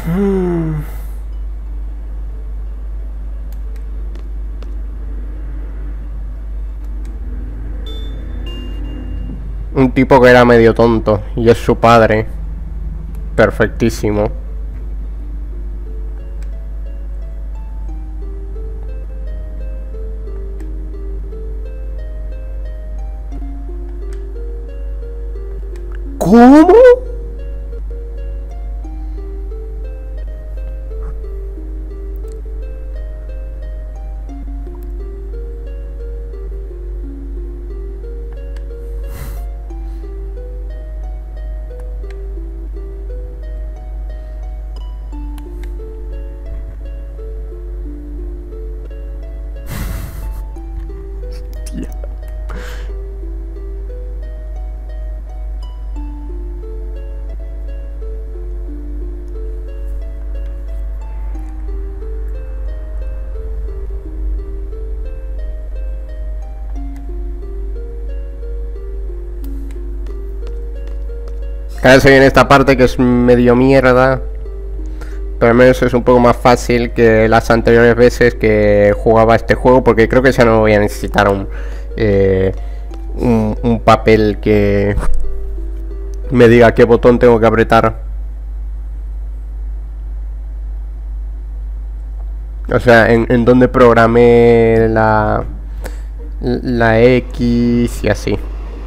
Un tipo que era medio tonto y es su padre. Perfectísimo. ¿Cómo? Ahora se viene esta parte que es medio mierda, pero al menos es un poco más fácil que las anteriores veces que jugaba este juego, porque creo que ya no voy a necesitar un papel que me diga qué botón tengo que apretar. O sea, en donde programé la X y así.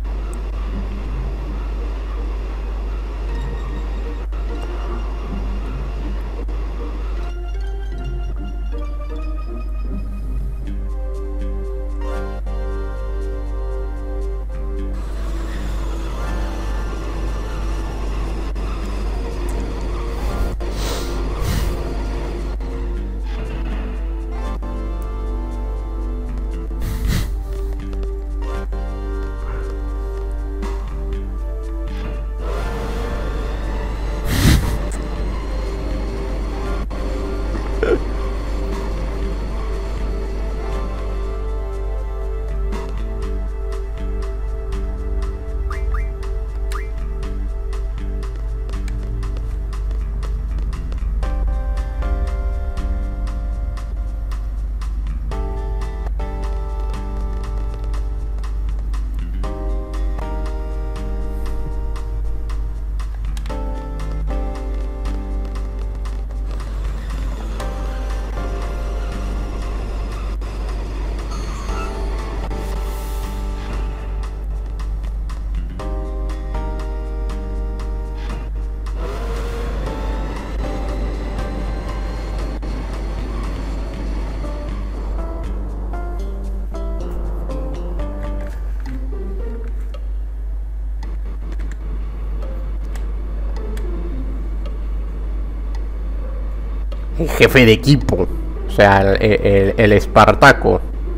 El jefe de equipo, o sea, el Espartaco.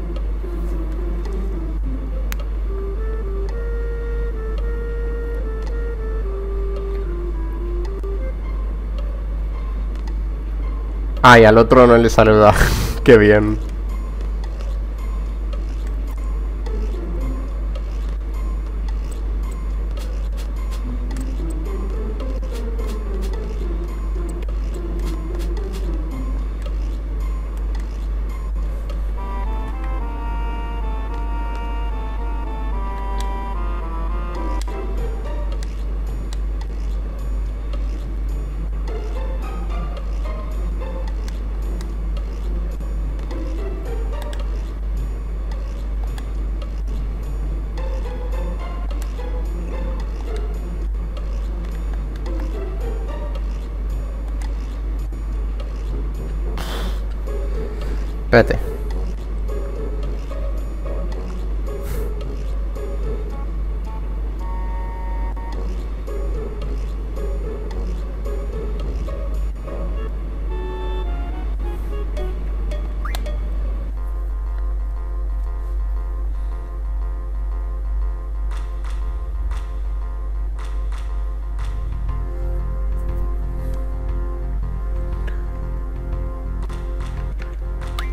Ay, al otro no le saluda. Qué bien. Espérate.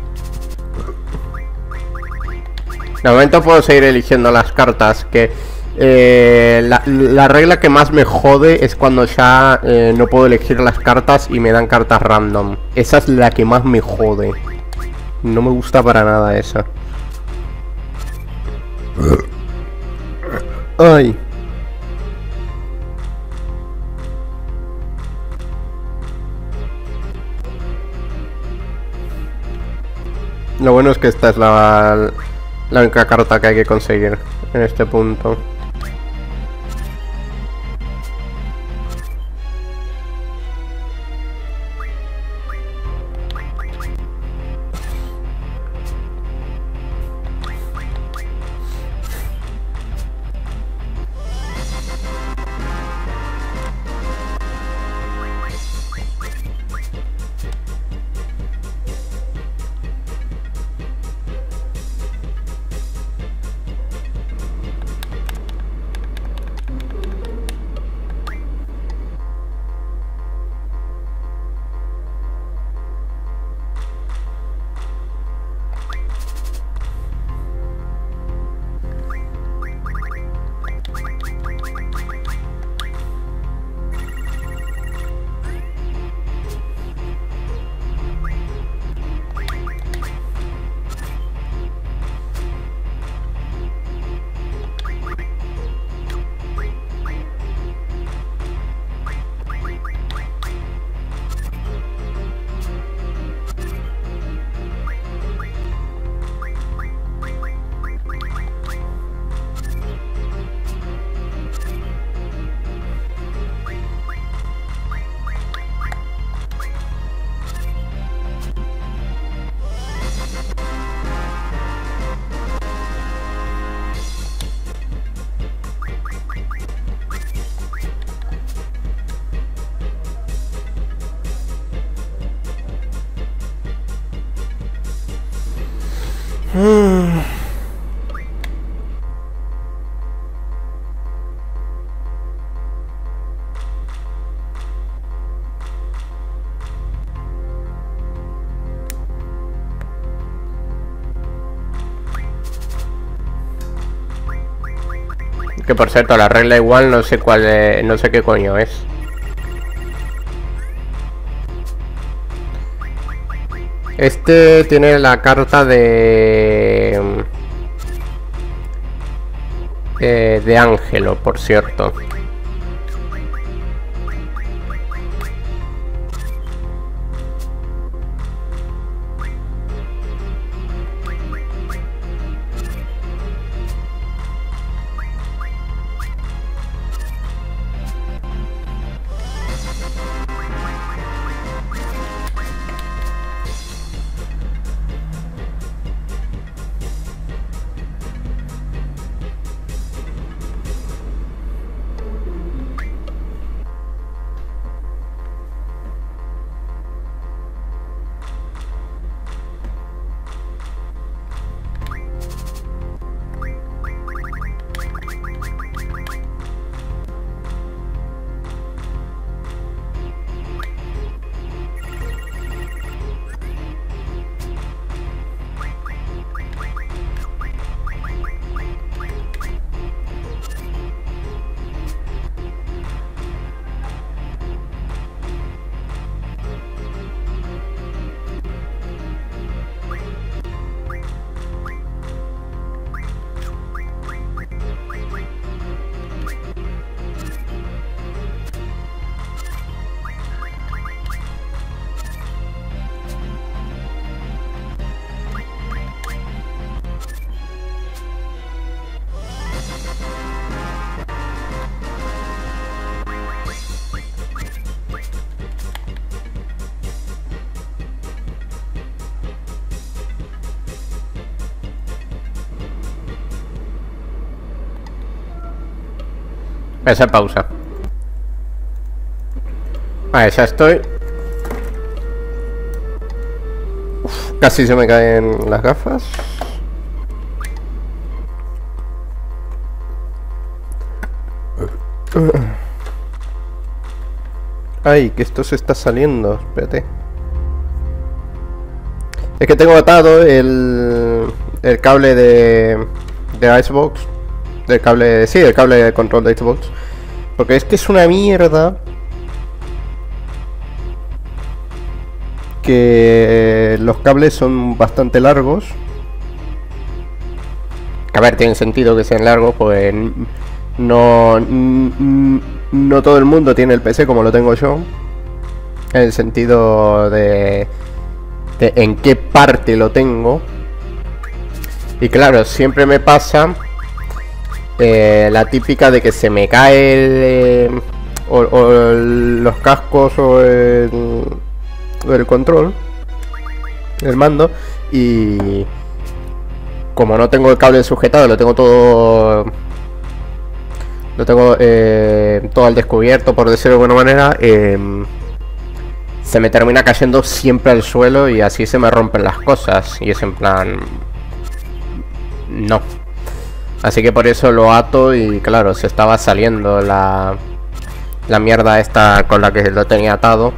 De momento puedo seguir eligiendo las cartas, que La regla que más me jode es cuando ya no puedo elegir las cartas y me dan cartas random. Esa es la que más me jode. No me gusta para nada esa. Ay. Lo bueno es que esta es la única carta que hay que conseguir en este punto. Que por cierto, la regla igual no sé cuál es, no sé qué coño es. Este tiene la carta de Ángelo, por cierto. Esa pausa. Vale, ya estoy. Uf, casi se me caen las gafas. Ay, que esto se está saliendo. Espérate. Es que tengo atado el cable de Icebox Del cable, sí, del cable de control de Xbox. Porque es que es una mierda. Que los cables son bastante largos. A ver, tiene sentido que sean largos, pues no todo el mundo tiene el PC como lo tengo yo. En el sentido de en qué parte lo tengo. Y claro, siempre me pasa la típica de que se me cae o los cascos o el control, el mando, y como no tengo el cable sujetado, lo tengo todo al descubierto, por decirlo de alguna manera, se me termina cayendo siempre al suelo y así se me rompen las cosas, y es en plan no. Así que por eso lo ato, y claro, se estaba saliendo la mierda esta con la que lo tenía atado,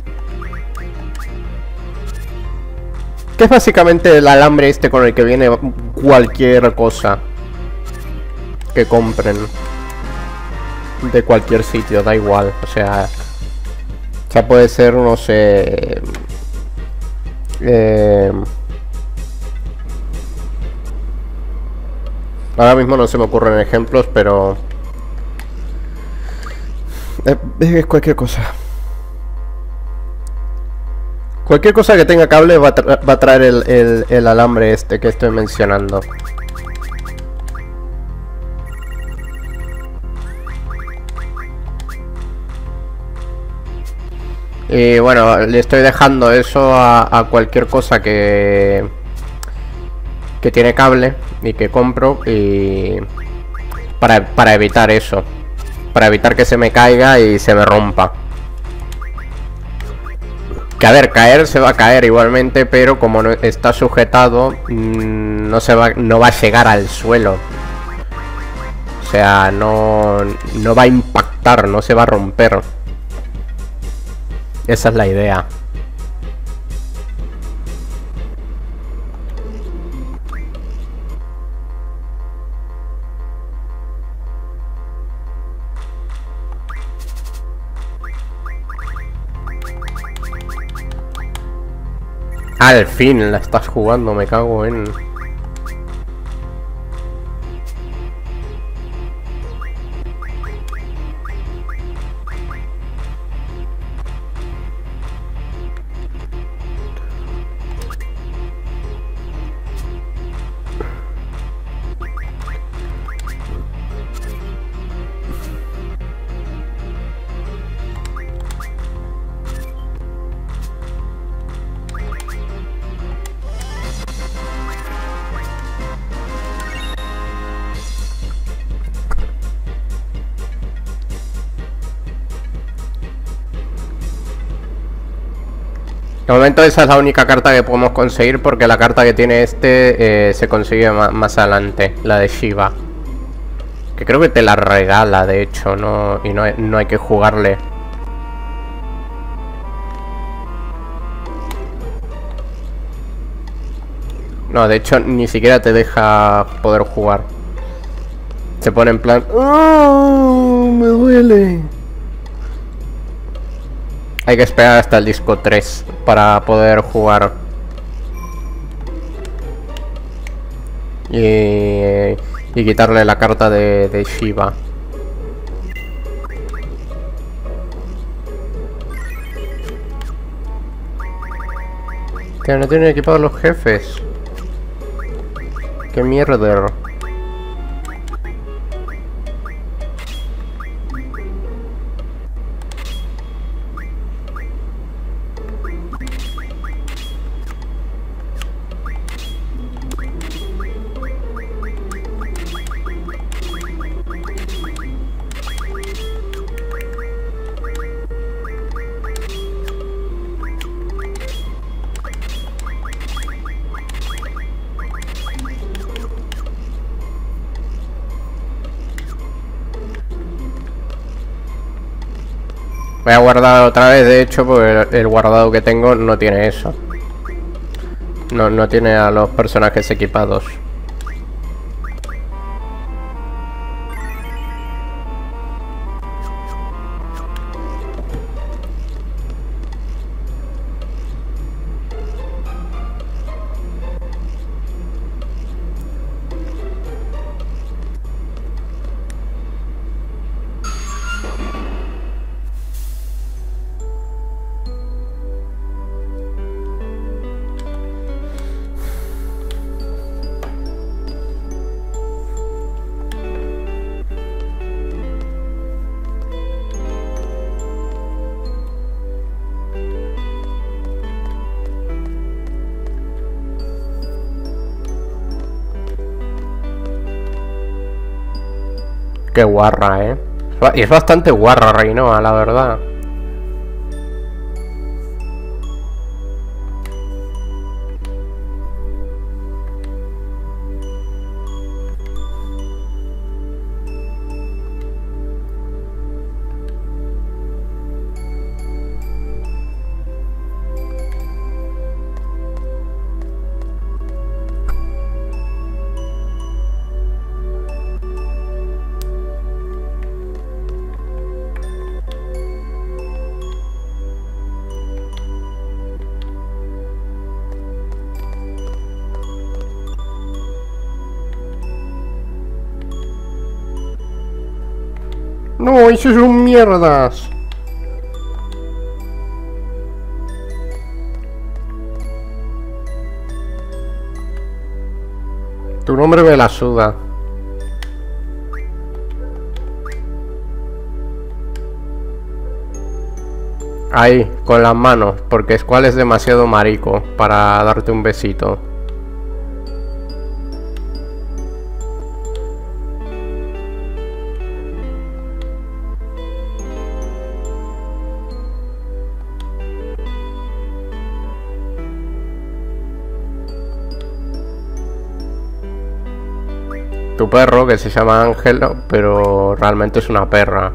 que es básicamente el alambre este con el que viene cualquier cosa que compren de cualquier sitio, da igual, o sea puede ser, no sé, ahora mismo no se me ocurren ejemplos, pero es cualquier cosa. Cualquier cosa que tenga cable va a traer el alambre este que estoy mencionando. Y bueno, le estoy dejando eso a cualquier cosa que tiene cable y que compro, y para evitar eso, para evitar que se me caiga y se me rompa. Que a ver, caer se va a caer igualmente, pero como no está sujetado, no va a llegar al suelo. O sea, no va a impactar, no se va a romper. Esa es la idea. Al fin la estás jugando, me cago en... De momento esa es la única carta que podemos conseguir, porque la carta que tiene este se consigue más adelante, la de Shiva. Que creo que te la regala, de hecho, ¿no? Y no hay que jugarle. No, de hecho, ni siquiera te deja poder jugar. Se pone en plan... ¡Oh! ¡Me duele! Hay que esperar hasta el disco 3 para poder jugar. Y quitarle la carta de Shiva. Que no tienen equipados los jefes. Qué mierda. Voy a guardar otra vez, de hecho, porque el guardado que tengo no tiene eso. No tiene a los personajes equipados. Qué guarra, Es bastante guarra Reinoa, la verdad. No, esos son mierdas. Tu nombre me la suda. Ahí, con las manos, porque Squall es demasiado marico para darte un besito. Tu perro, que se llama Ángelo, pero realmente es una perra.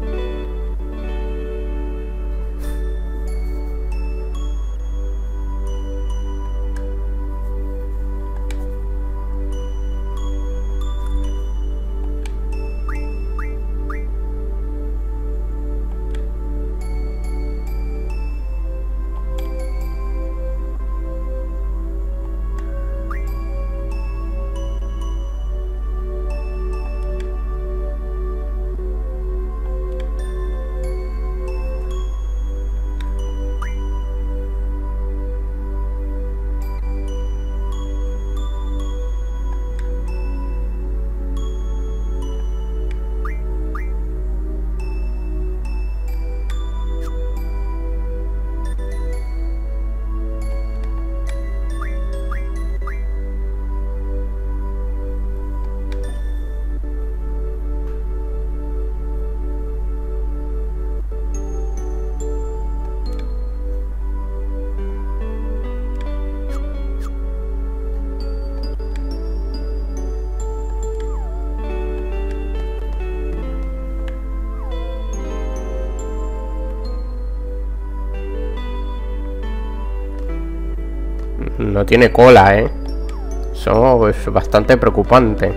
No tiene cola, Eso es bastante preocupante.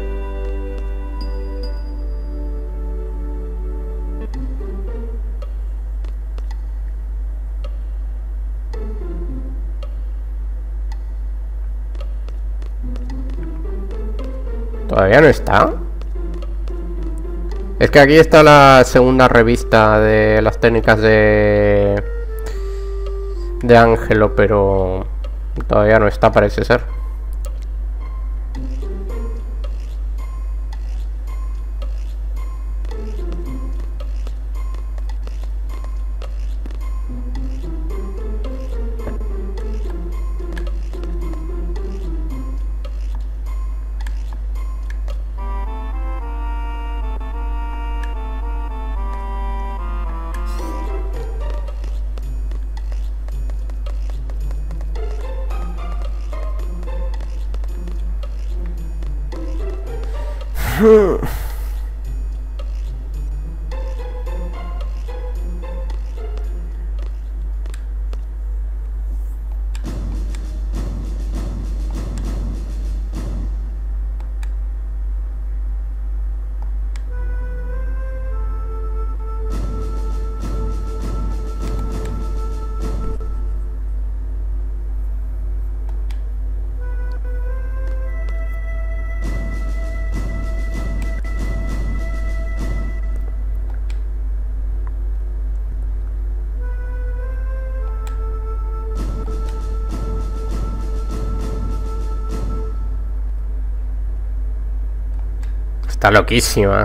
¿Todavía no está? Es que aquí está la segunda revista de las técnicas de Ángelo, pero todavía no está, parece ser. Está loquísima.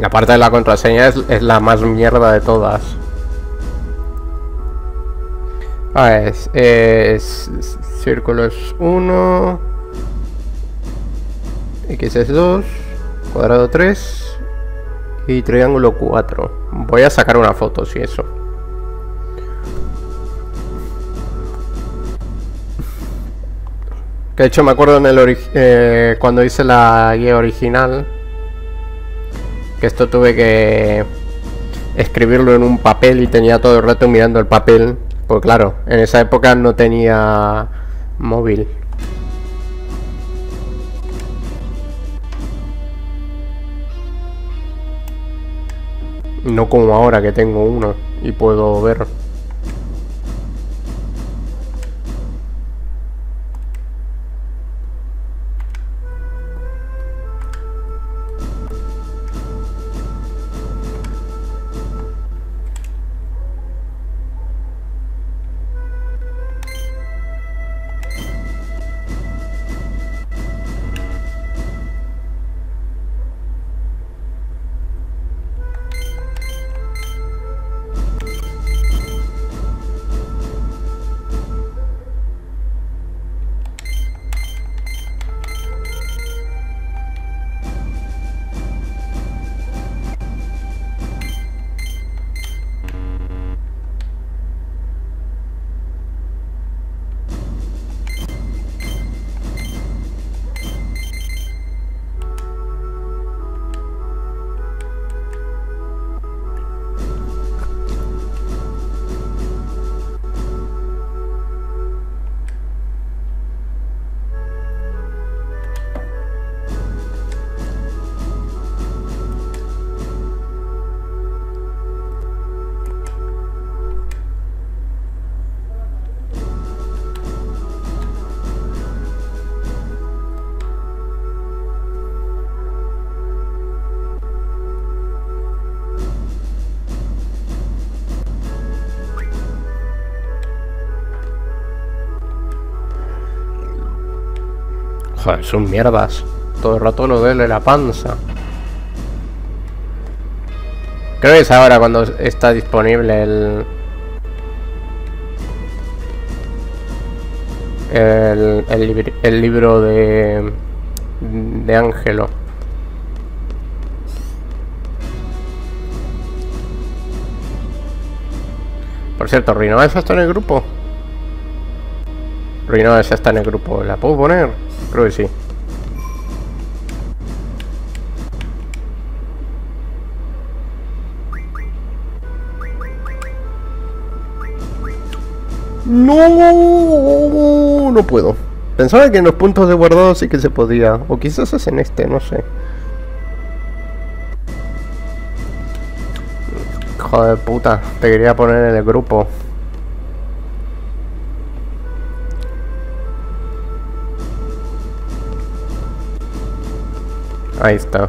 La parte de la contraseña es la más mierda de todas. Es círculos 1, X es 2, cuadrado 3 y triángulo 4. Voy a sacar una foto, si eso. Que de hecho me acuerdo en el cuando hice la guía original, que esto tuve que escribirlo en un papel y tenía todo el rato mirando el papel. Pues claro, en esa época no tenía móvil. No como ahora que tengo uno y puedo ver. Joder, son mierdas. Todo el rato no duele la panza. Creo que es ahora cuando está disponible el libro de Ángelo. Por cierto, Rinoa esa está en el grupo. Rinoa esa está en el grupo. ¿La puedo poner? Creo que sí. No, no puedo. Pensaba que en los puntos de guardado sí que se podía. O quizás es en este, no sé. Joder puta, te quería poner en el grupo. Ahí está.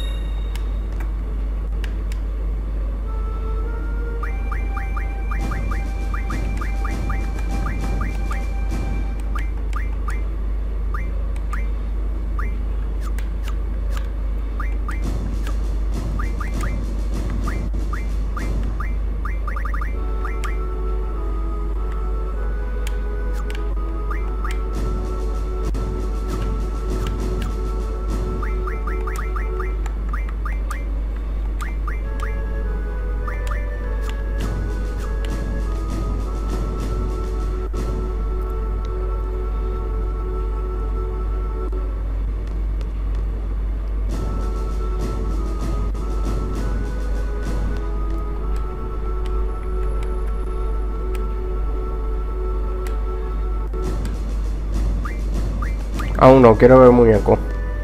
Aún no, quiero ver el muñeco.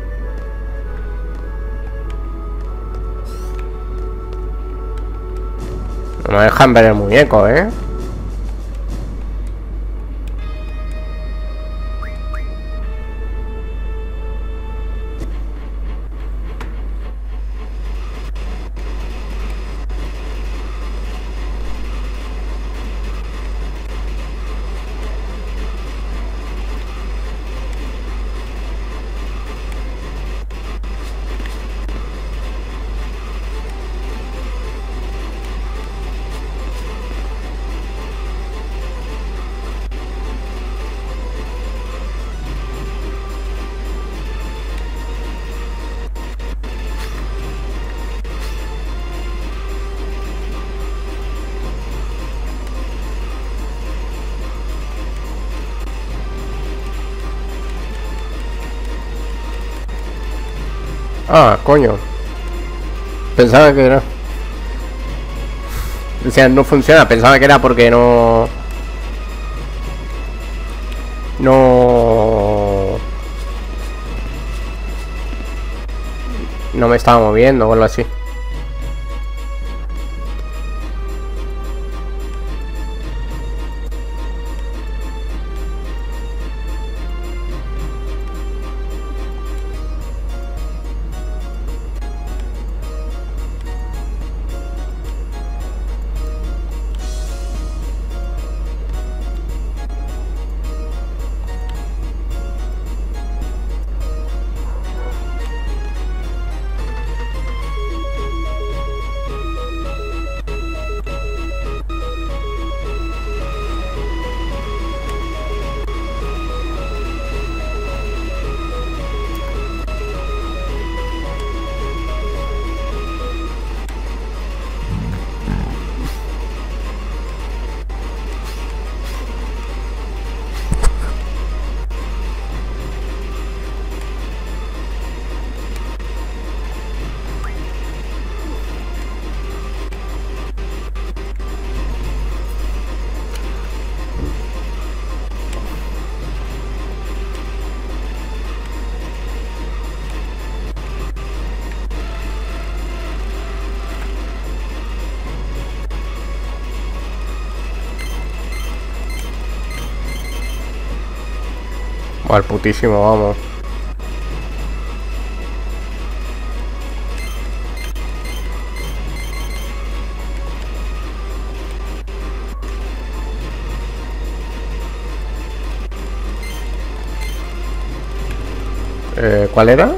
No me dejan ver el muñeco, ¿eh? Ah, coño. Pensaba que era... O sea, no funciona. Pensaba que era porque no... No me estaba moviendo o algo así. Al putísimo, vamos. ¿Cuál era?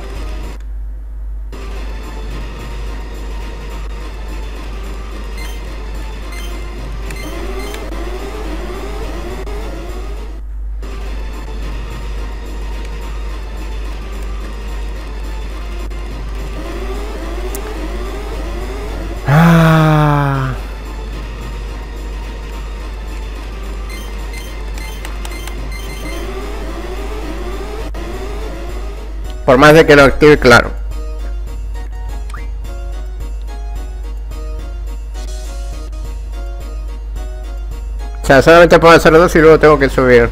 Ah. Por más de que lo active, claro. O sea, solamente puedo hacer dos y luego tengo que subir.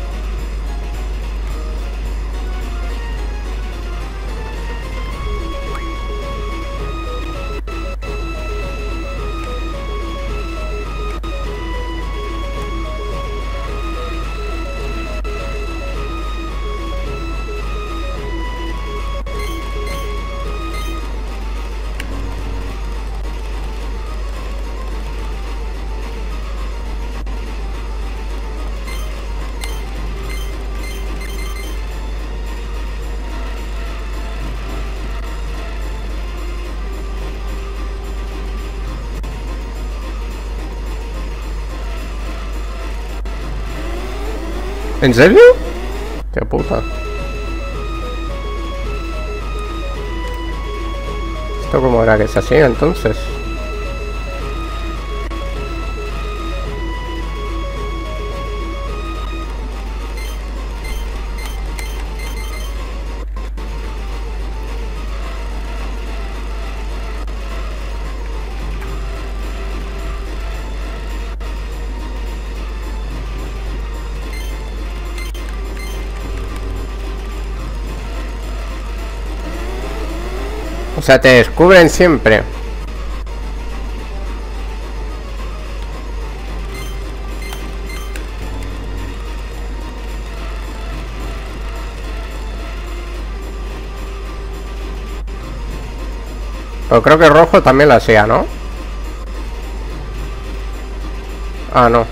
¿En serio? Qué puta. ¿Esto cómo era que se hacía entonces? O sea, te descubren siempre. Pero creo que rojo también lo hacía, ¿no? Ah, no.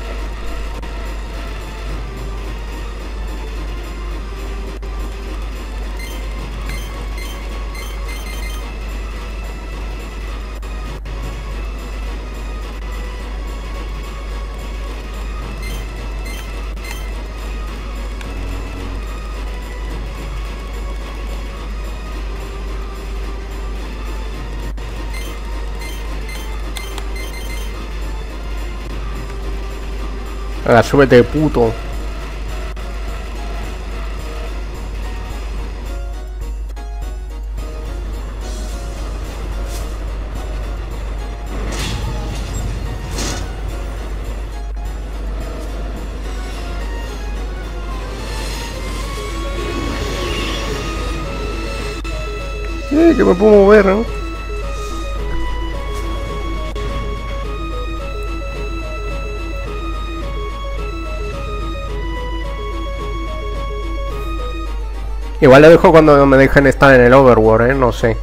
Venga, súbete, puto. Que me puedo mover, ¿no? Igual lo dejo cuando me dejen estar en el Overworld, no sé.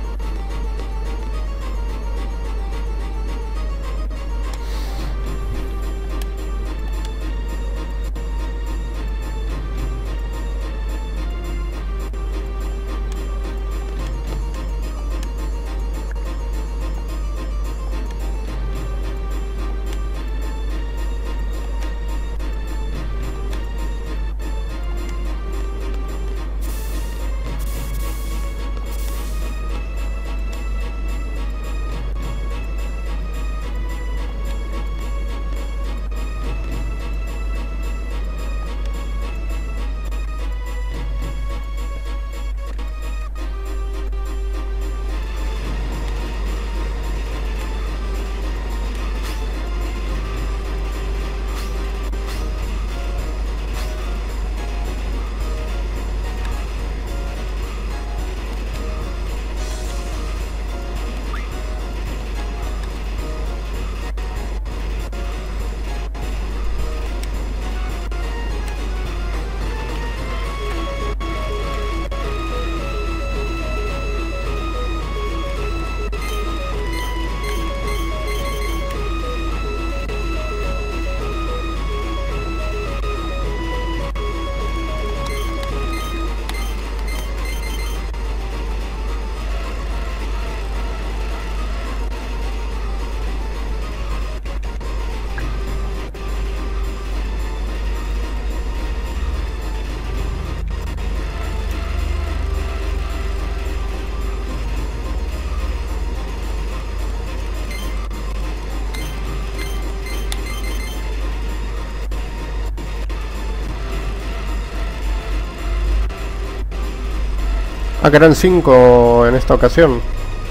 Ah, que eran 5 en esta ocasión.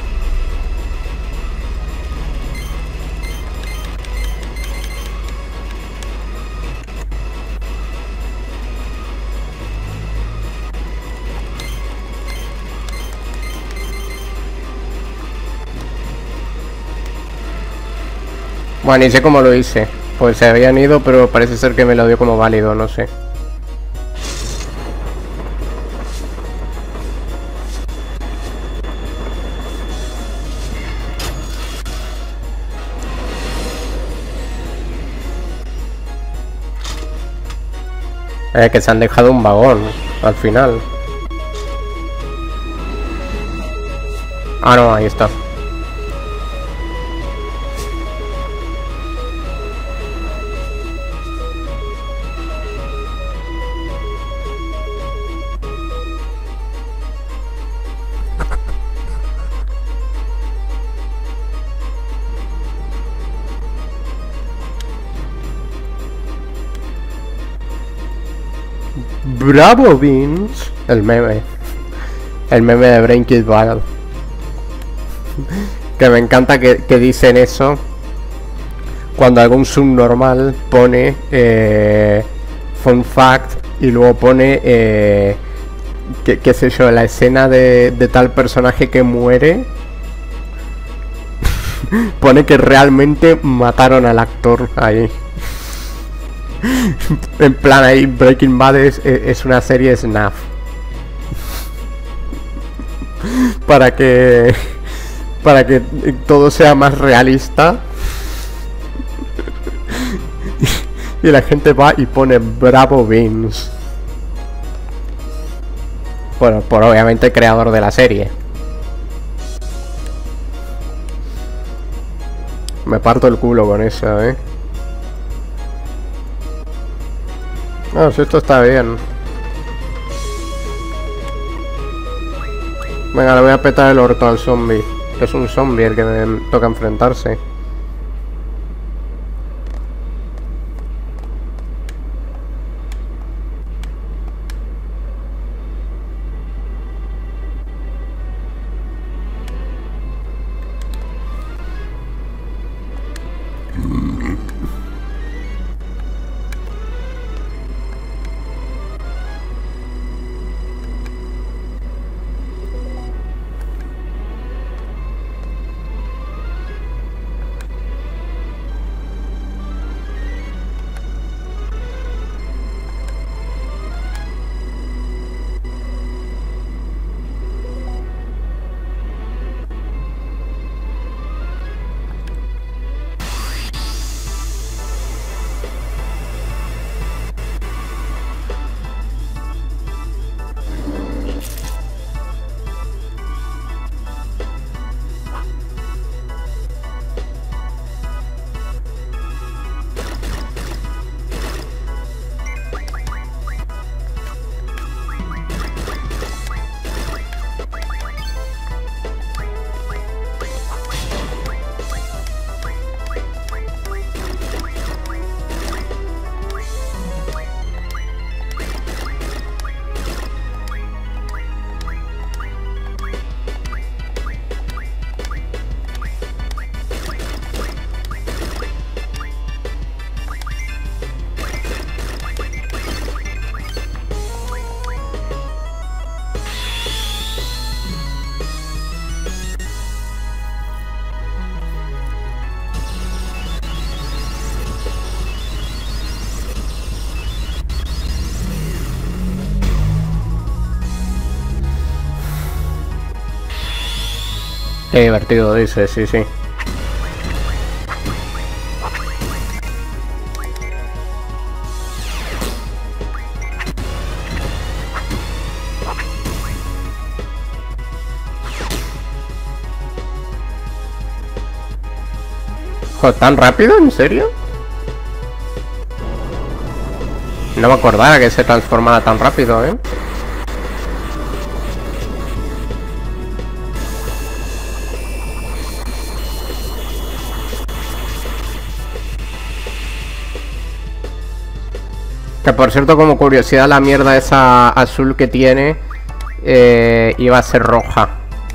Bueno, ni sé cómo lo hice. Pues se habían ido, pero parece ser que me lo dio como válido, no sé. Que se han dejado un vagón al final. Ah, no, ahí está. Bravo Beans. El meme. El meme de Brain Kid Battle. Que me encanta que dicen eso cuando algún subnormal pone fun fact y luego pone qué sé yo, la escena de tal personaje que muere. Pone que realmente mataron al actor ahí. En plan, ahí Breaking Bad es una serie snuff. Para que todo sea más realista. Y la gente va y pone Bravo Beans. Bueno, por obviamente el creador de la serie. Me parto el culo con eso, No, si esto está bien. Venga, le voy a petar el orto al zombie. Que es un zombie el que me toca enfrentarse. Qué divertido, dice, sí, sí. Joder, ¿tan rápido? ¿En serio? No me acordaba que se transformara tan rápido, ¿eh? Que por cierto, como curiosidad, la mierda esa azul que tiene iba a ser roja.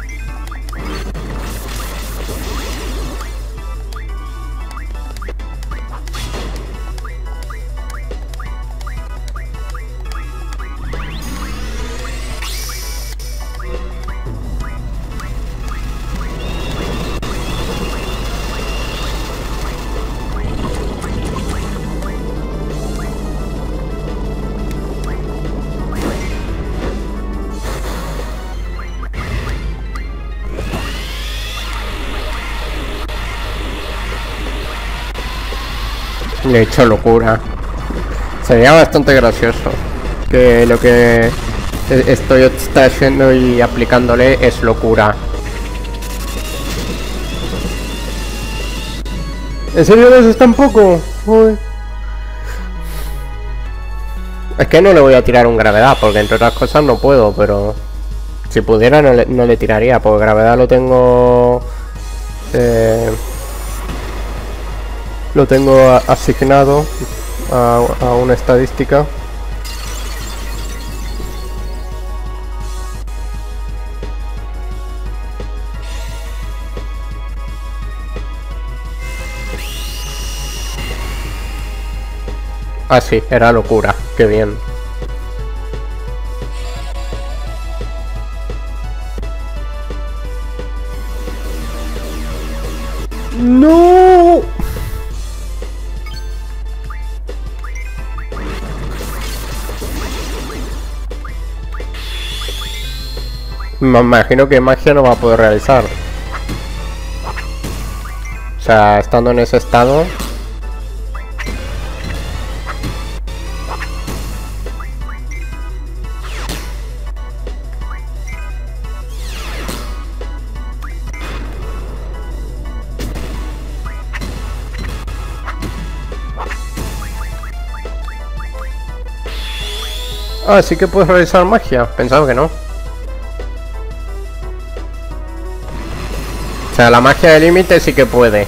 Le he hecho locura. Sería bastante gracioso. Que lo que estoy haciendo y aplicándole es locura. ¿En serio no es tan poco? Uy. Es que no le voy a tirar un gravedad, porque entre otras cosas no puedo, pero... Si pudiera no le tiraría, porque gravedad lo tengo... Lo tengo asignado a una estadística. Ah, sí, era locura. Qué bien. ¡No! Me imagino que magia no va a poder realizar. O sea, estando en ese estado... Ah, sí que puedes realizar magia. Pensaba que no. O sea, la magia de límite sí que puede.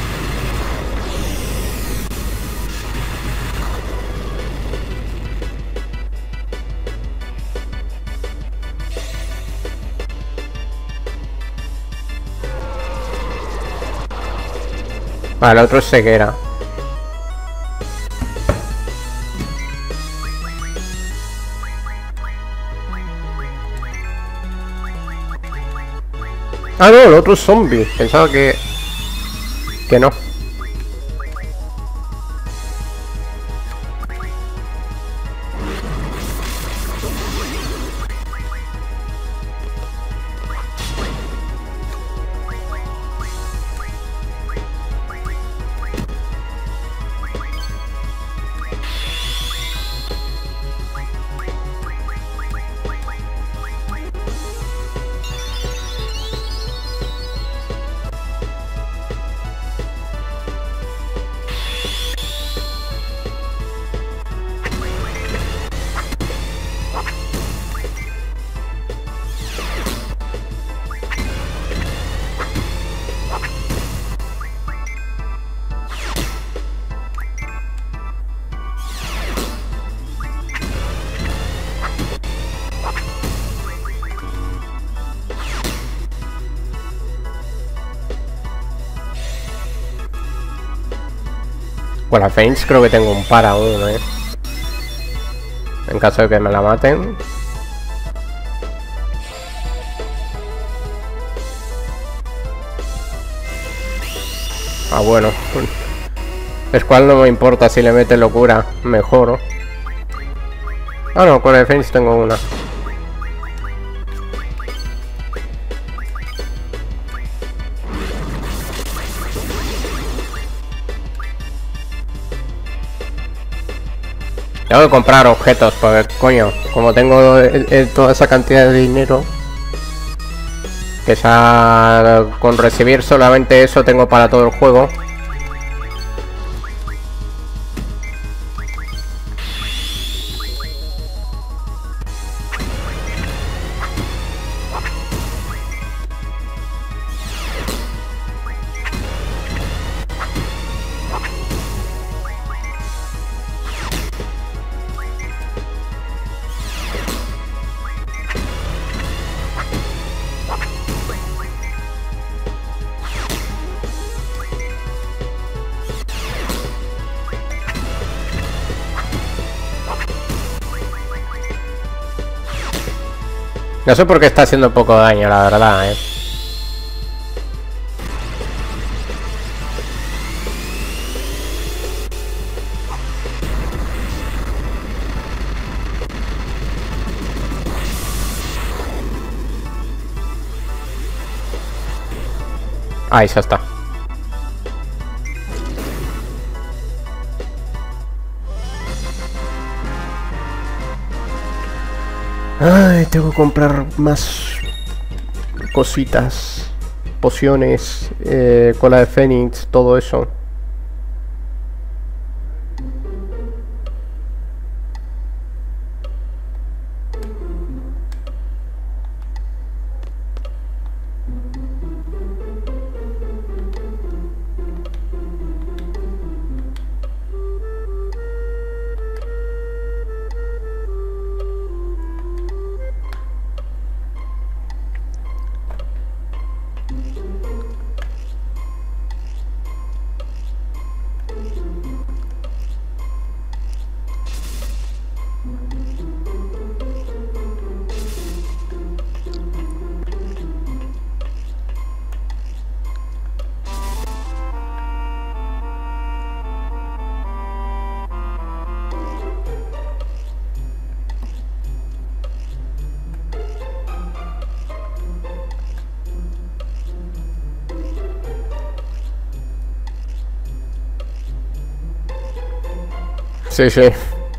Vale, el otro es ceguera. Ah, no, el otro es zombie. Pensaba que no. Bueno, a Feints creo que tengo un par aún, en caso de que me la maten. Ah, bueno. Es cual no me importa si le mete locura. Mejor. Ah, no, con el Feints tengo una. Tengo que comprar objetos, porque coño, como tengo toda esa cantidad de dinero, que con recibir solamente eso tengo para todo el juego. No sé por qué está haciendo poco daño, la verdad, Ahí ya está. Ay, tengo que comprar más cositas, pociones, cola de fénix, todo eso. Sí, sí.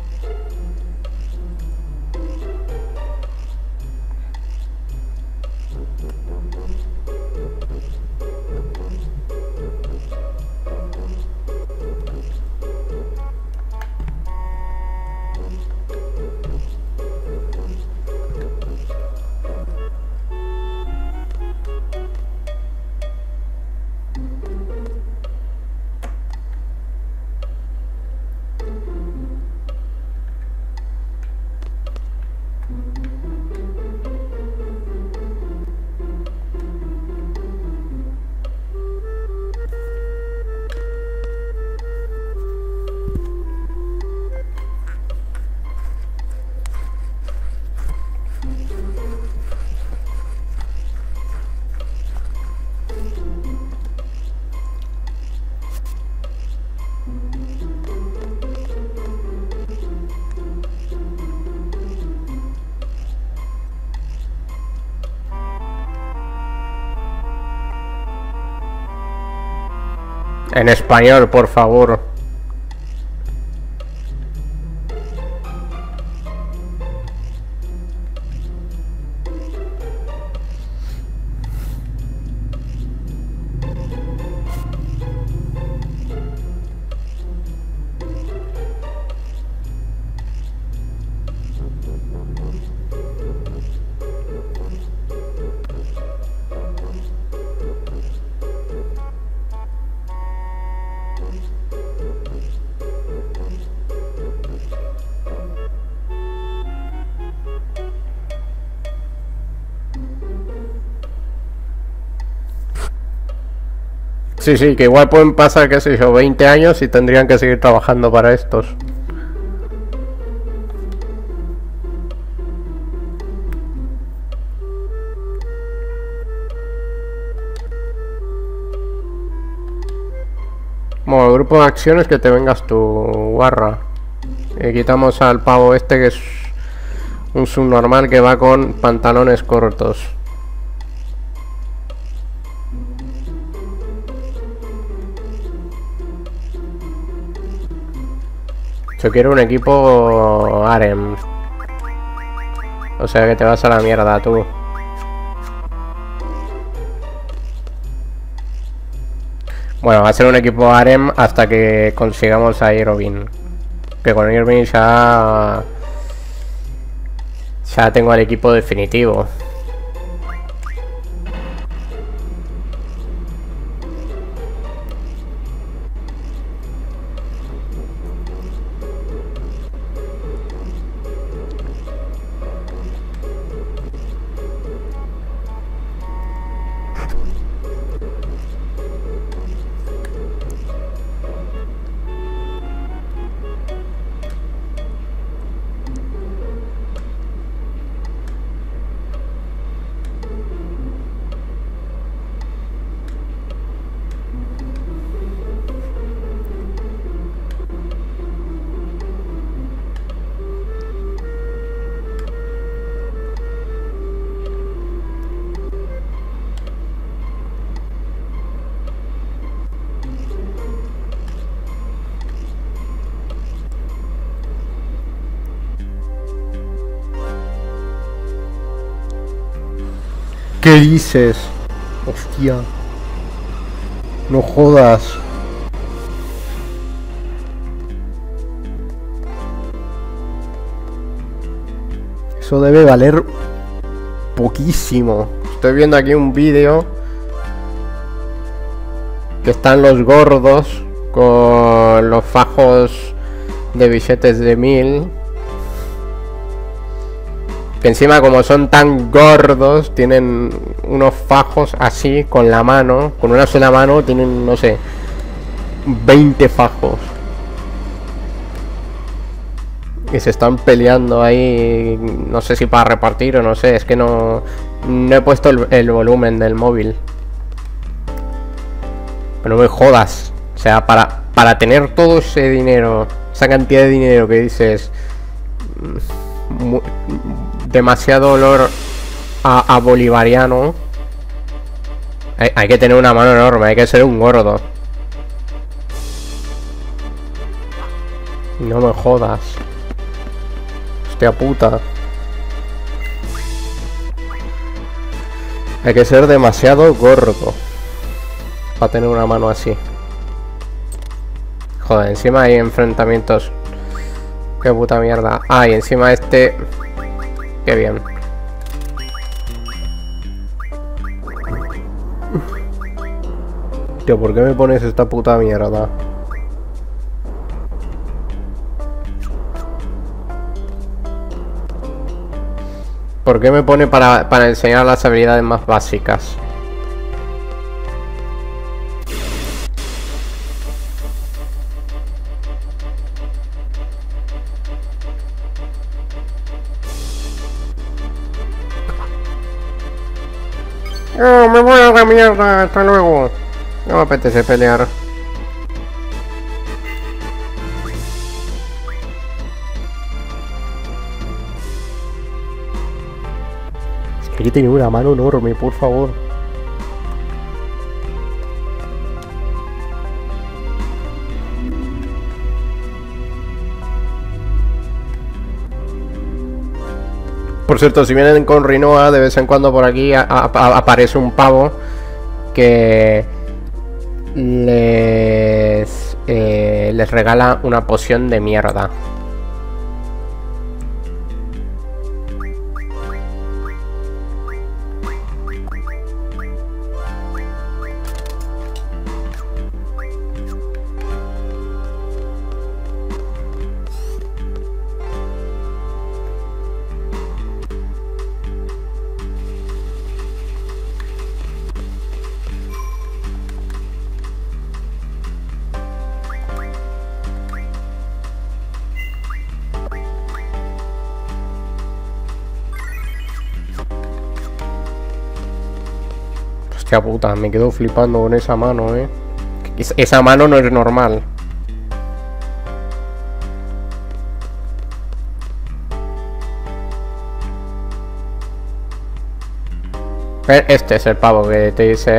En español, por favor. Sí, sí, que igual pueden pasar, qué sé yo, 20 años y tendrían que seguir trabajando para estos. Bueno, el grupo de acciones que te vengas tu guarra. Quitamos al pavo este que es un subnormal que va con pantalones cortos. Yo quiero un equipo harem. O sea que te vas a la mierda tú. Bueno, va a ser un equipo harem hasta que consigamos a Irving. Que con Irving ya tengo el equipo definitivo. ¿Qué dices? Hostia. No jodas. Eso debe valer poquísimo. Estoy viendo aquí un vídeo que están los gordos con los fajos de billetes de 1000. Que encima, como son tan gordos, tienen unos fajos así con la mano. Con una sola mano tienen, no sé, 20 fajos. Y se están peleando ahí. No sé si para repartir o no sé. Es que no he puesto el volumen del móvil. Pero no me jodas. O sea, para tener todo ese dinero, esa cantidad de dinero que dices... demasiado olor a bolivariano. Hay que tener una mano enorme, hay que ser un gordo. No me jodas. Hostia puta. Hay que ser demasiado gordo para tener una mano así. Joder, encima hay enfrentamientos. Qué puta mierda. Ah, y encima este... Qué bien. Tío, ¿por qué me pones esta puta mierda? ¿Por qué me pone para enseñar las habilidades más básicas? Oh, me voy a la mierda, hasta luego. No me apetece pelear. Es que tiene una mano enorme, por favor. Por cierto, si vienen con Rinoa, de vez en cuando por aquí aparece un pavo que les regala una poción de mierda. Hostia puta, me quedo flipando con esa mano, Esa mano no es normal. Este es el pavo que te dice,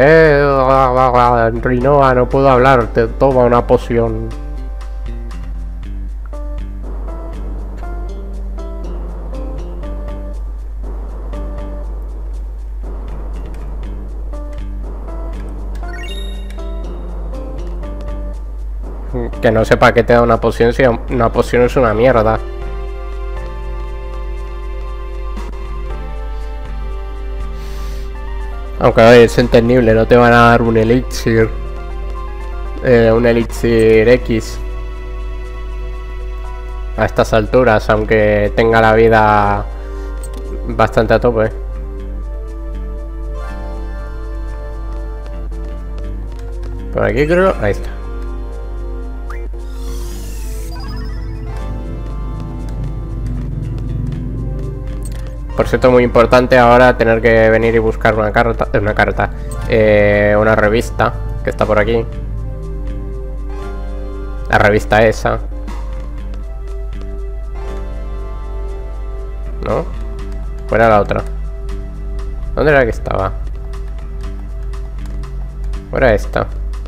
Rinoa, no puedo hablar, te toma una poción. Que no sepa que te da una poción si una poción es una mierda. Aunque a ver, es entendible, no te van a dar un elixir. Un elixir X. A estas alturas, aunque tenga la vida bastante a tope. Por aquí creo... Ahí está. Por cierto, muy importante ahora tener que venir y buscar una revista que está por aquí. La revista esa. ¿No? ¿Cuál era la otra? ¿Dónde era que estaba? ¿Cuál era esta?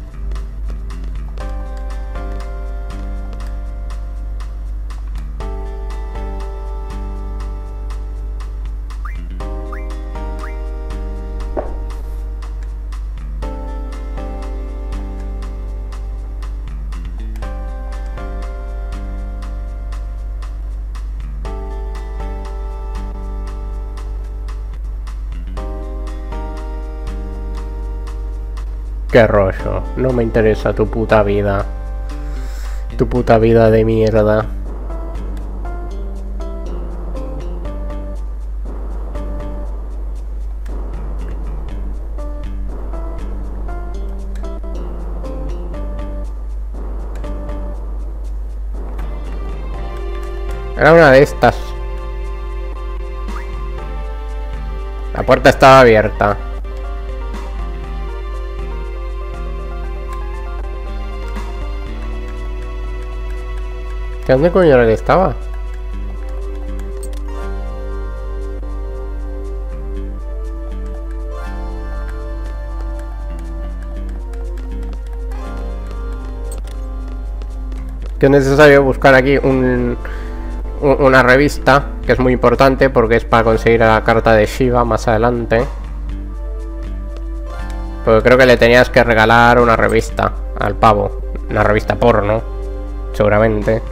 Qué rollo, no me interesa tu puta vida. Tu puta vida de mierda. Era una de estas. La puerta estaba abierta. ¿Dónde coño era que estaba? Que es necesario buscar aquí una revista, que es muy importante porque es para conseguir la carta de Shiva más adelante. Porque creo que le tenías que regalar una revista al pavo. Una revista porno, seguramente.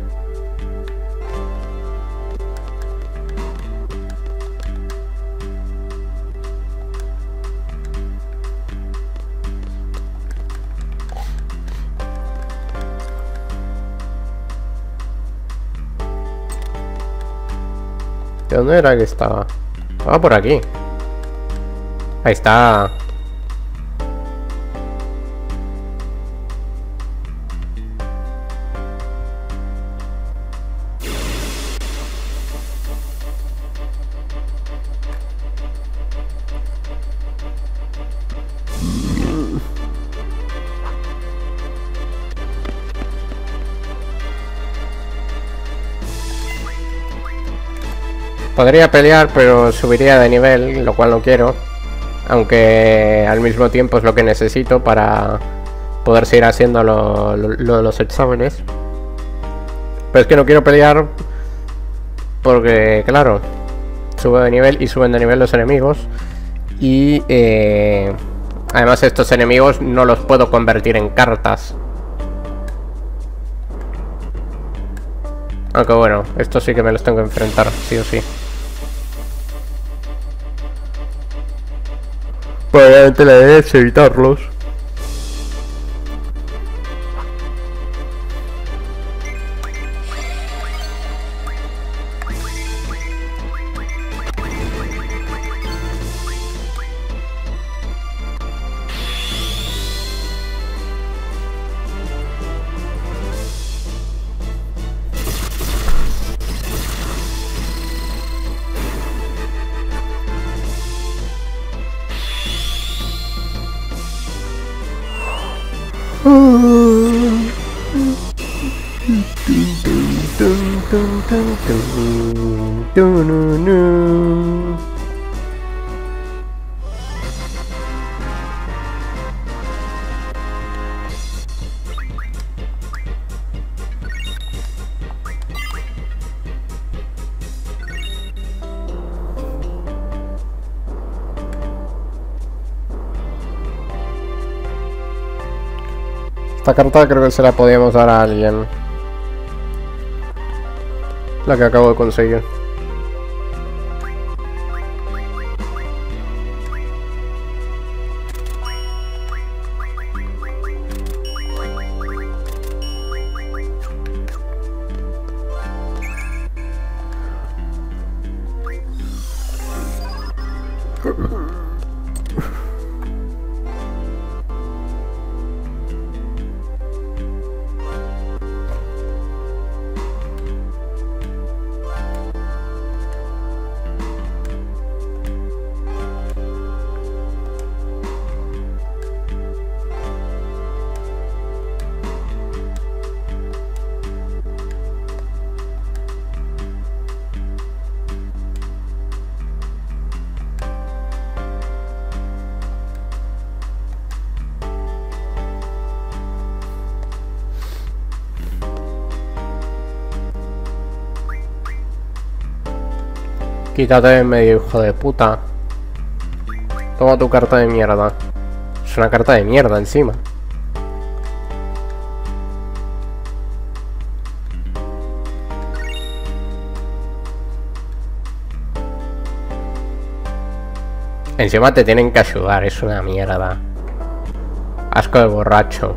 ¿De dónde era que estaba? Estaba por aquí. Ahí está. Podría pelear, pero subiría de nivel, lo cual no quiero. Aunque al mismo tiempo es lo que necesito para poder seguir haciendo los exámenes. Pero es que no quiero pelear porque, claro, subo de nivel y suben de nivel los enemigos. Y además estos enemigos no los puedo convertir en cartas. Aunque bueno, estos sí que me los tengo que enfrentar, sí o sí. Probablemente la idea es evitarlos. Esta carta creo que se la podíamos dar a alguien. La que acabo de conseguir. Quítate de en medio, hijo de puta. Toma tu carta de mierda. Es una carta de mierda encima. Encima te tienen que ayudar, es una mierda. Asco de borracho.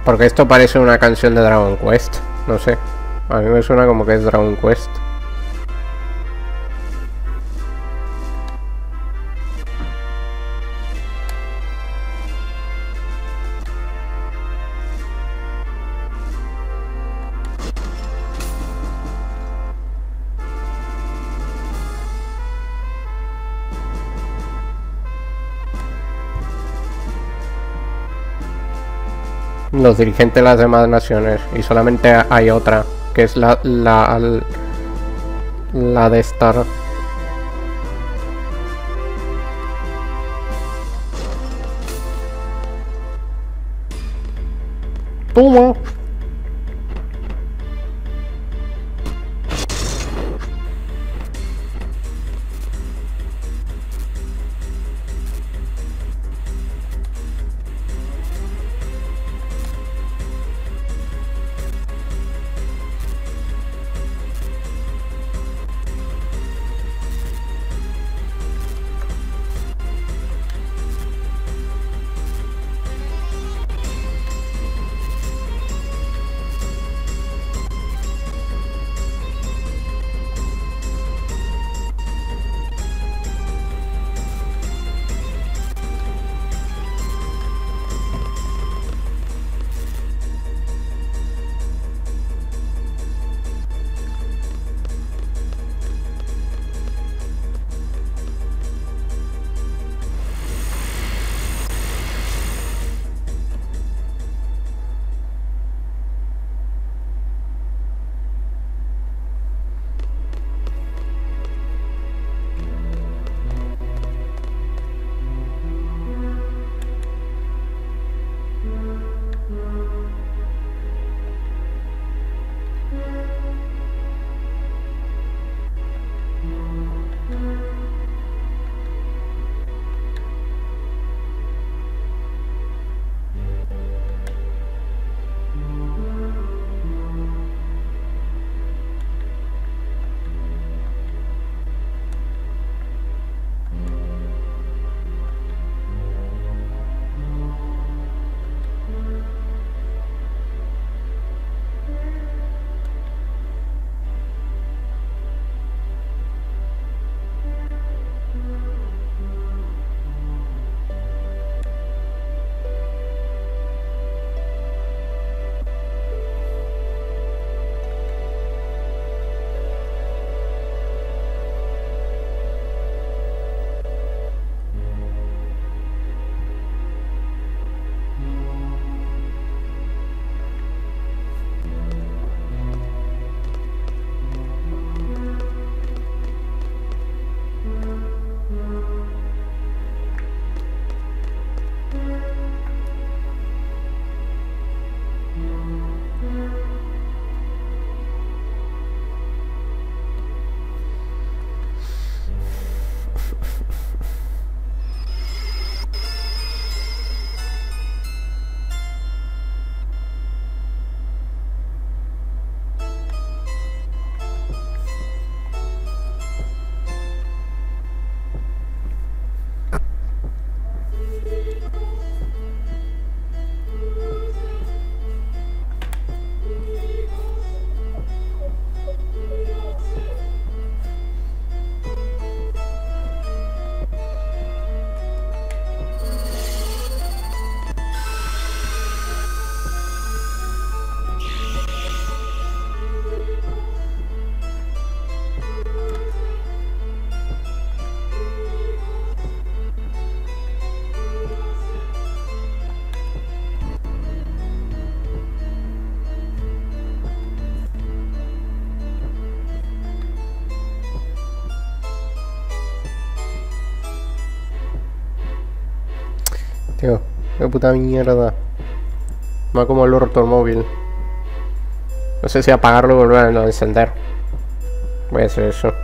Porque esto parece una canción de Dragon Quest. No sé. A mí me suena como que es Dragon Quest. Los dirigentes de las demás naciones. Y solamente hay otra. Que es la de Star. ¡Toma! Tío, qué puta mierda. Va como el orto móvil. No sé si apagarlo o volver a encender. Voy a hacer eso.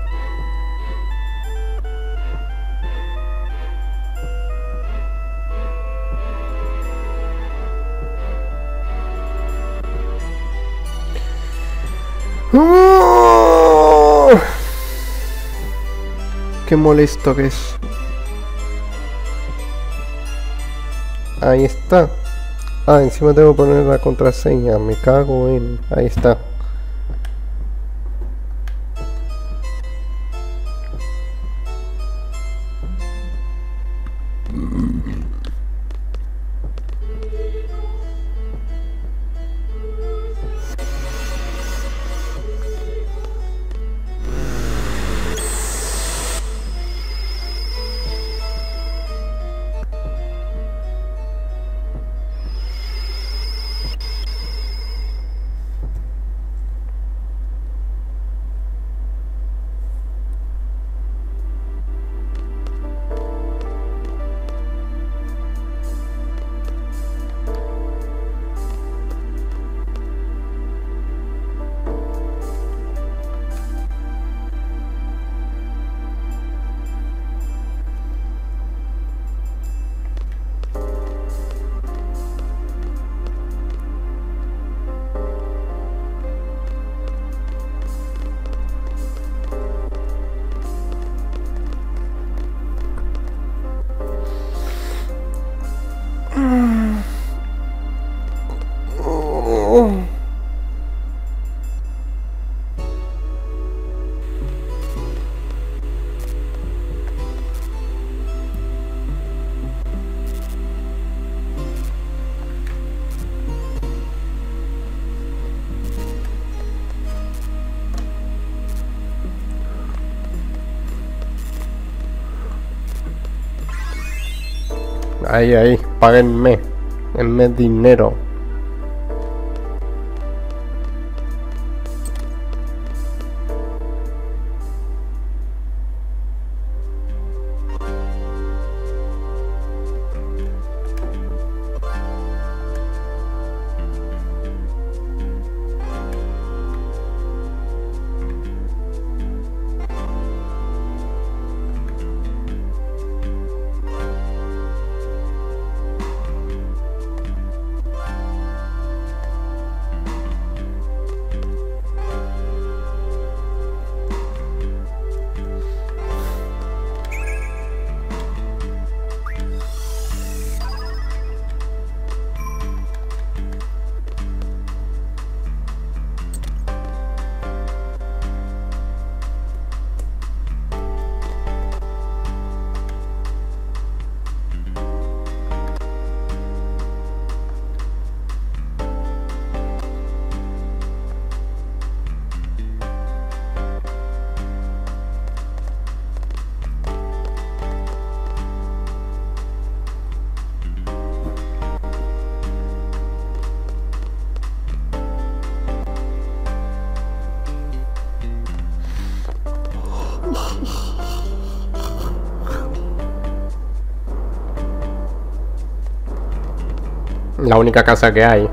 Qué molesto que es. Ahí está. Ah, encima tengo que poner la contraseña. Me cago en... Ahí está. Ahí, ahí, páguenme. Denme dinero. La única casa que hay.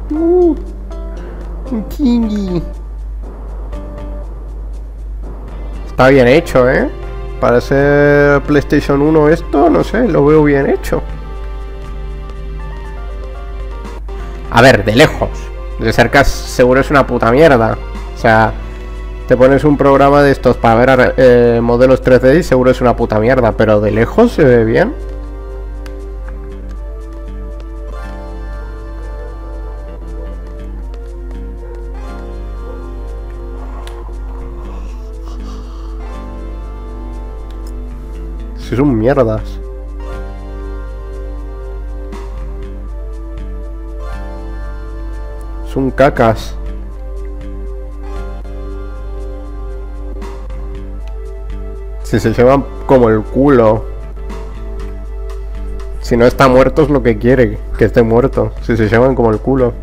Un Kingi. Está bien hecho, ¿eh? Para ser PlayStation 1 esto, no sé, lo veo bien hecho. A ver, de lejos. De cerca seguro es una puta mierda. O sea, te pones un programa de estos para ver modelos 3D y seguro es una puta mierda. Pero de lejos se ve bien. Si son mierdas. Son cacas. Si se llevan como el culo. Si no está muerto es lo que quiere, que esté muerto. Si se llevan como el culo.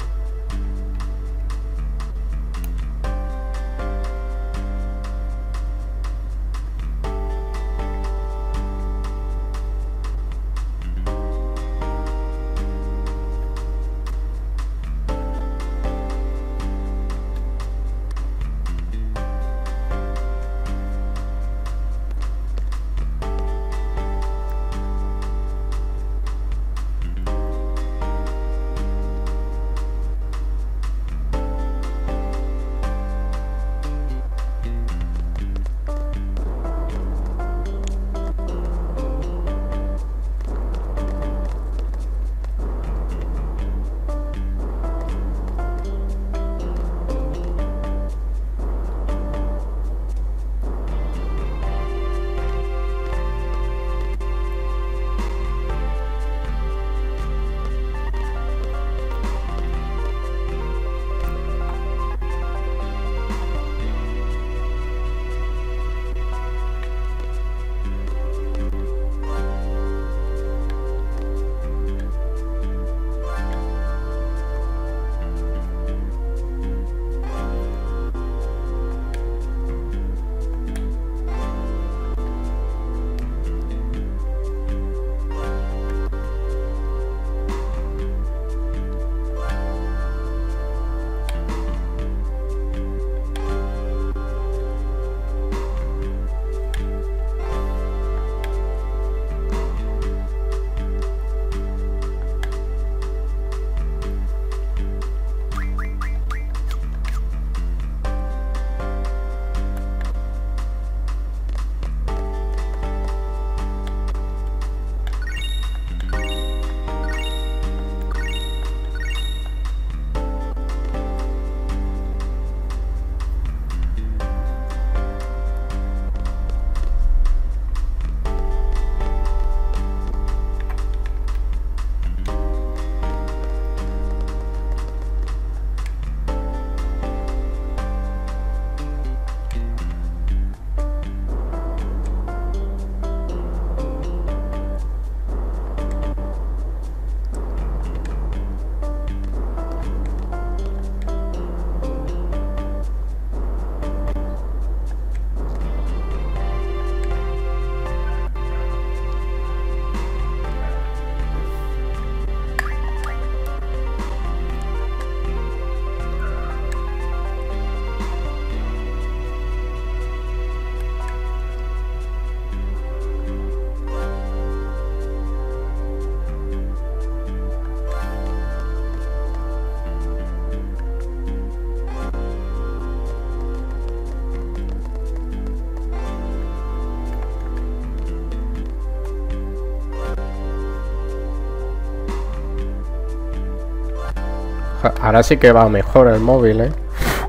Ahora sí que va mejor el móvil, ¿eh?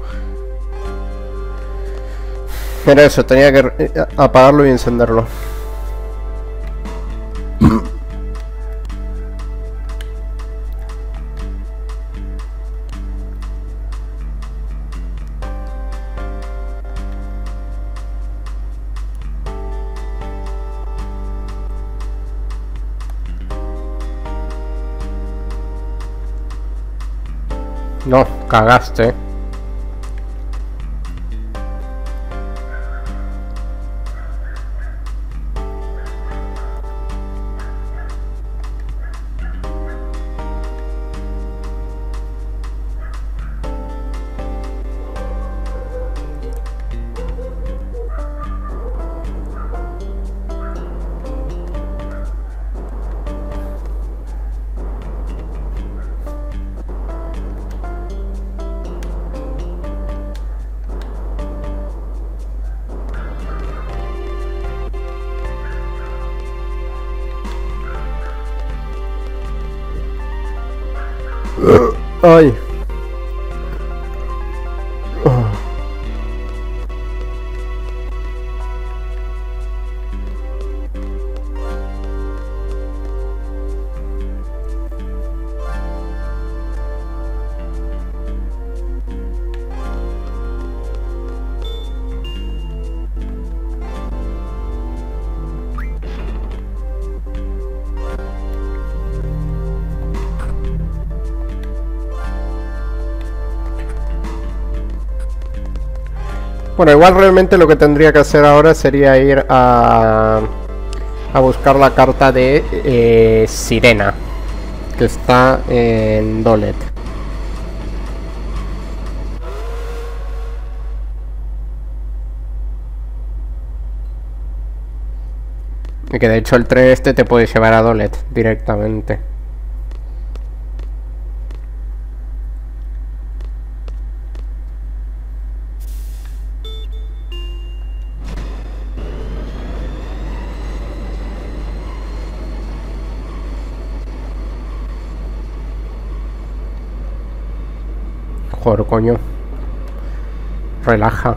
Era eso, tenía que apagarlo y encenderlo. No, cagaste. Ay. Bueno, igual realmente lo que tendría que hacer ahora sería ir a buscar la carta de Sirena, que está en Dolet. Y que de hecho el tren este te puede llevar a Dolet directamente. Joder, coño. Relaja.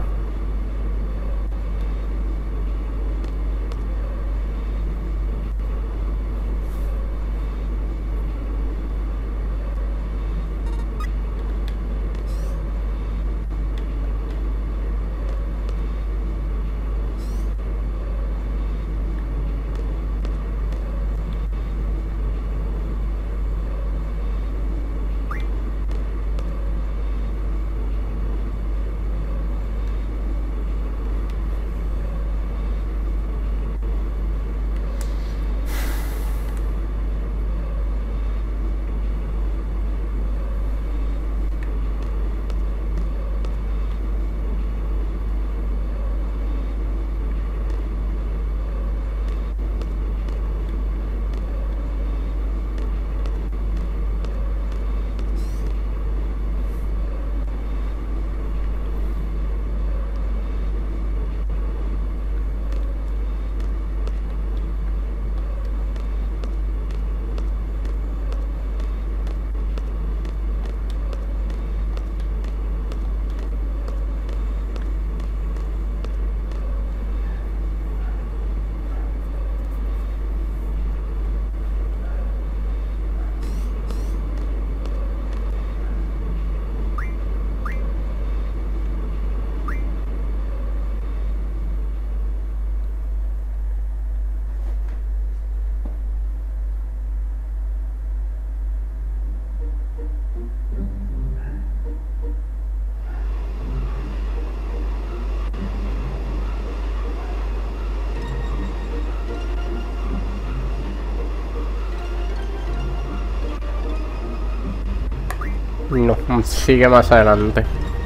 No, sigue más adelante.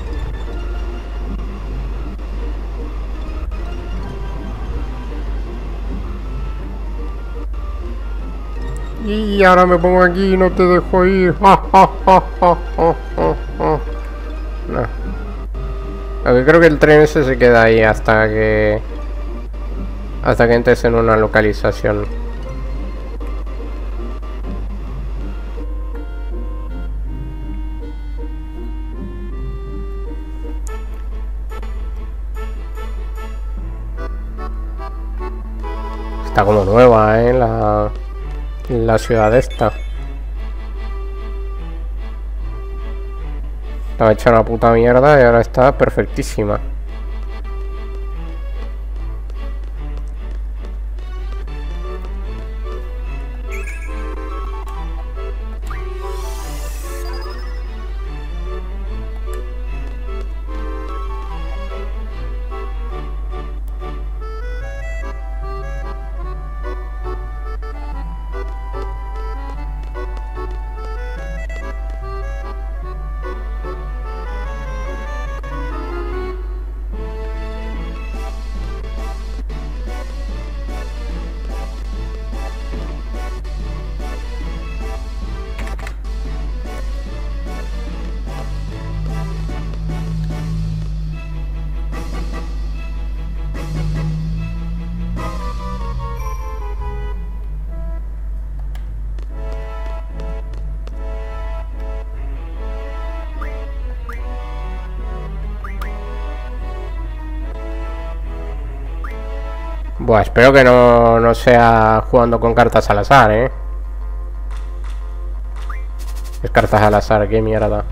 Y ahora me pongo aquí y no te dejo ir. No. Aunque creo que el tren ese se queda ahí hasta que entres en una localización. Está como nueva, la ciudad esta. Estaba hecha una puta mierda y ahora está perfectísima. Buah, espero que no sea jugando con cartas al azar, ¿eh? Es cartas al azar, qué mierda.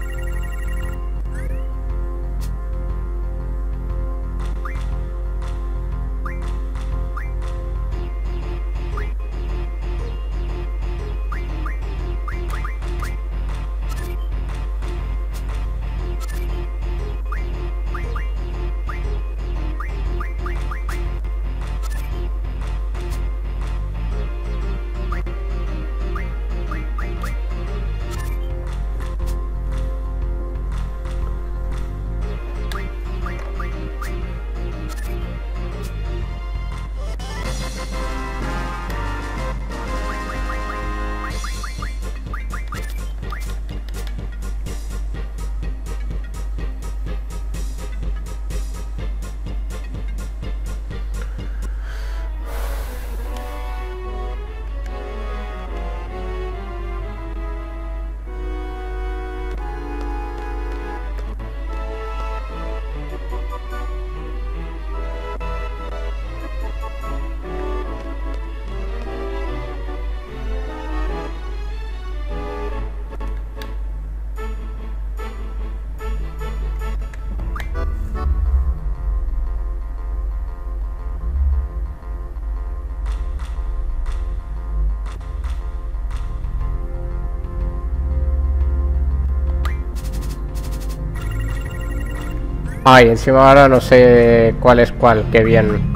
Ay, encima ahora no sé cuál es cuál, qué bien.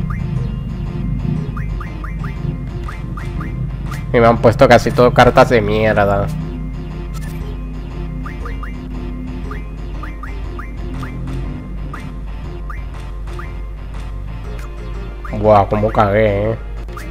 Y me han puesto casi todo cartas de mierda. Buah, cómo cagué, eh.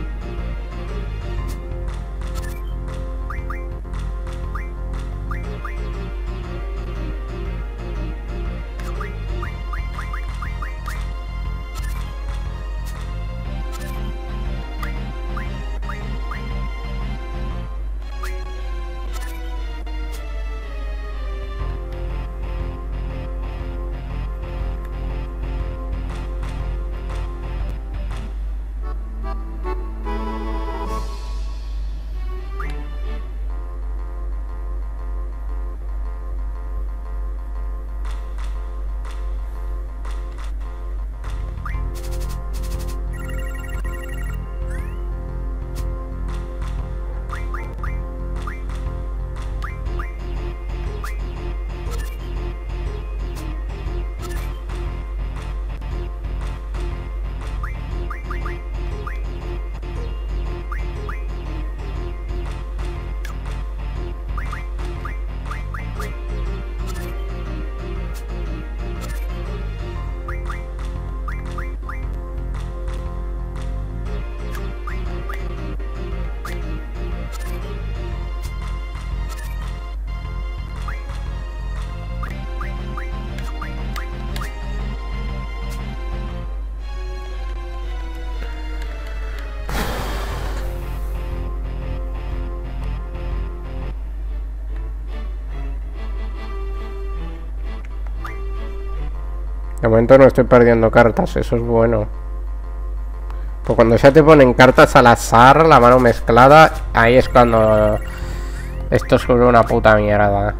De momento no estoy perdiendo cartas, eso es bueno. Pues cuando ya te ponen cartas al azar, la mano mezclada, ahí es cuando esto es una puta mierda.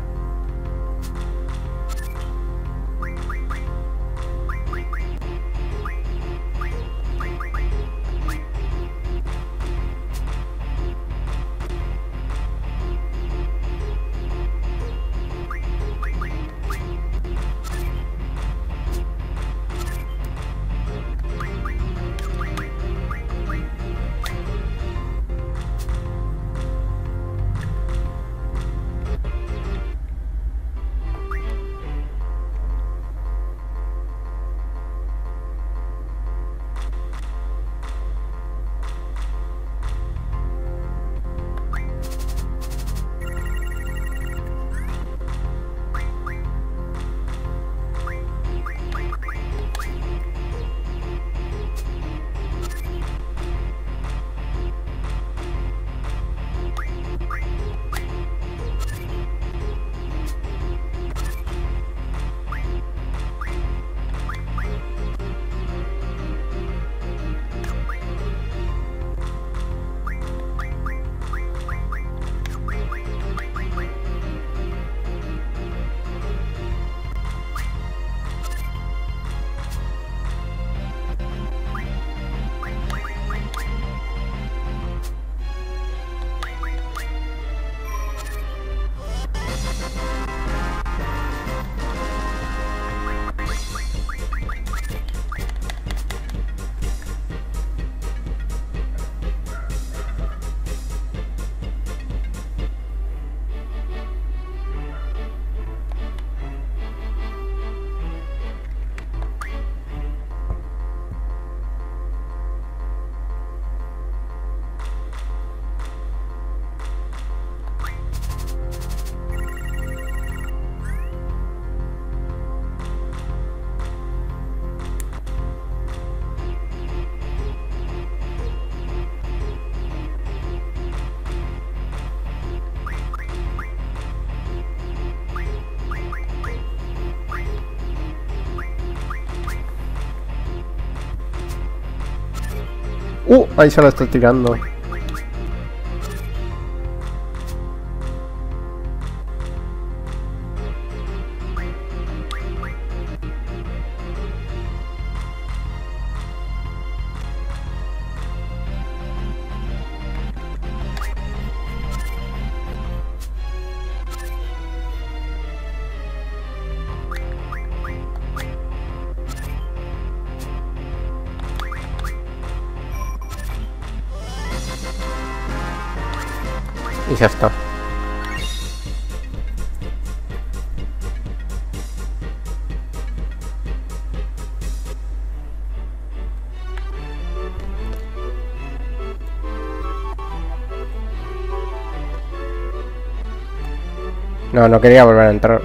Ahí se la estoy tirando. Y ya está. No, no quería volver a entrar.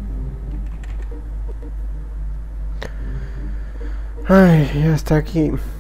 Ay, ya está aquí.